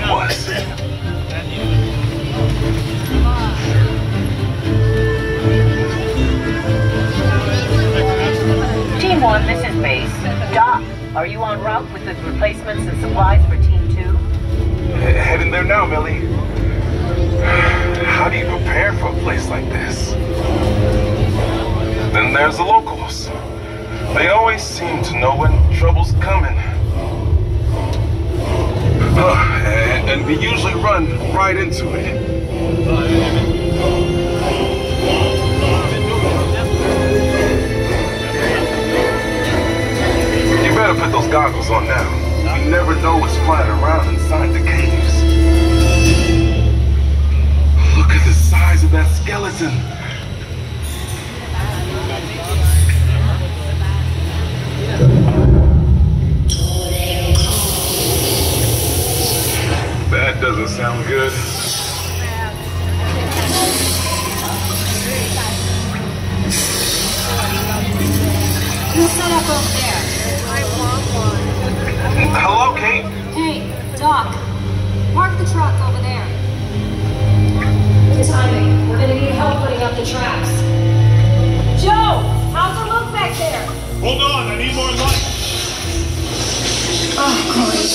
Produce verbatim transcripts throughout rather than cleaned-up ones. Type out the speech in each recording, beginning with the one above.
was. Team one, this is Base. Doc, are you en route with the replacements and supplies for Team two? Heading there now, Millie. How do you prepare for a place like this? Then there's the locals. They always seem to know when trouble's coming. Uh, and, and we usually run right into it. You better put those goggles on now. You never know what's flying around inside the caves. Look at the size of that skeleton. That doesn't sound good. Who's set up over there? I want one. Hello, Kate? Hey, Doc. Park the truck over there. Good timing. We're gonna need help putting up the traps. Joe! How's it look back there? Hold on, I need more light. Oh, great.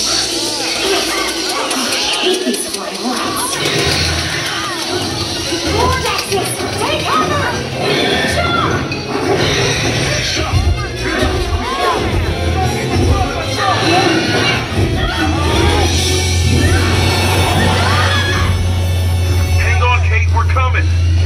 These flying rats. Vortexes! Take cover! Jump! Hang on, Kate, we're coming.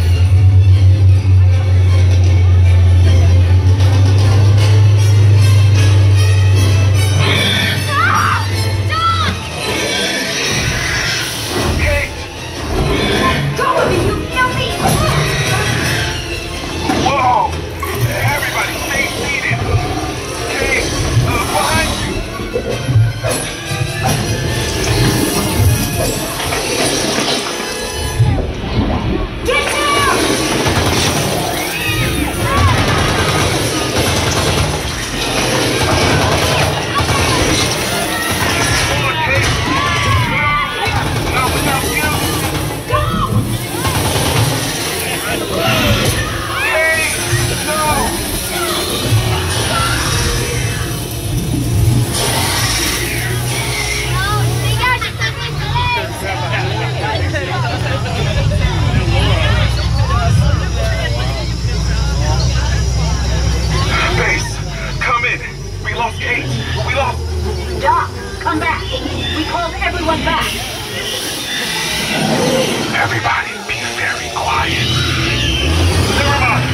Whoa! Everybody stay seated! Kate, uh, behind you! Get down! Come on, Kate! Not without you! Kate! No! Base, come in. We lost Kate. We lost... Doc, come back. We called everyone back. Everybody, be very quiet. Never mind.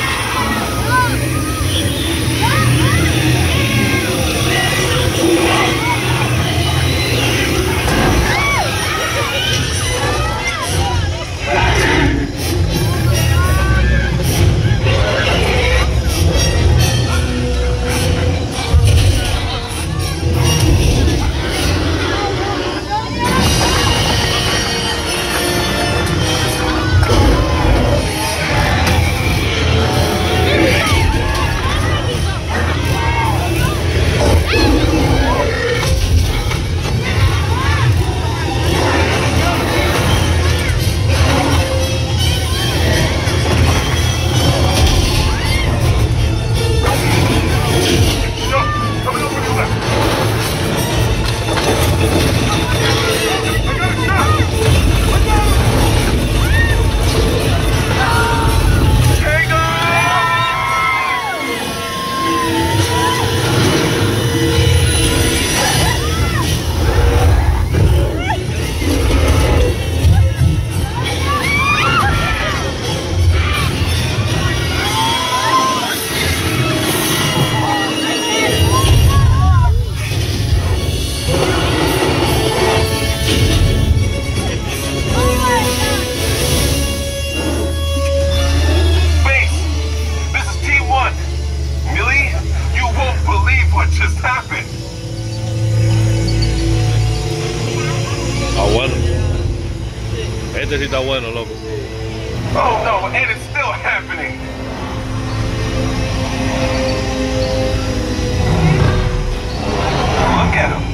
Este sí está bueno, loco. Oh no, and it's still happening. Look at him.